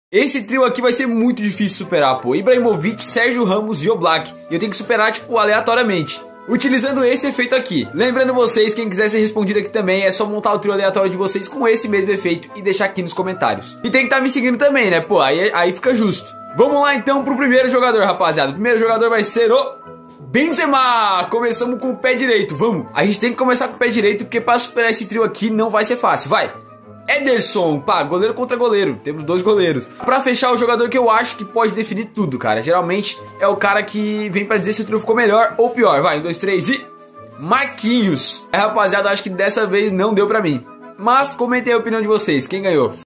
Esse trio aqui vai ser muito difícil superar, pô. Ibrahimovic, Sérgio Ramos e Oblak. E eu tenho que superar, tipo, aleatoriamente, utilizando esse efeito aqui. Lembrando vocês, quem quiser ser respondido aqui também, é só montar o trio aleatório de vocês com esse mesmo efeito e deixar aqui nos comentários. E tem que estar me seguindo também, né, pô, aí fica justo. Vamos lá então pro primeiro jogador, rapaziada. O primeiro jogador vai ser o Benzema. Começamos com o pé direito, vamos. A gente tem que começar com o pé direito, porque pra superar esse trio aqui não vai ser fácil, vai. Ederson, pá, goleiro contra goleiro. Temos 2 goleiros. Pra fechar, o jogador que eu acho que pode definir tudo, cara. Geralmente é o cara que vem pra dizer se o trio ficou melhor ou pior. Vai, 1, 2, 3 e... Marquinhos. Rapaziada, acho que dessa vez não deu pra mim. Mas comentem a opinião de vocês. Quem ganhou?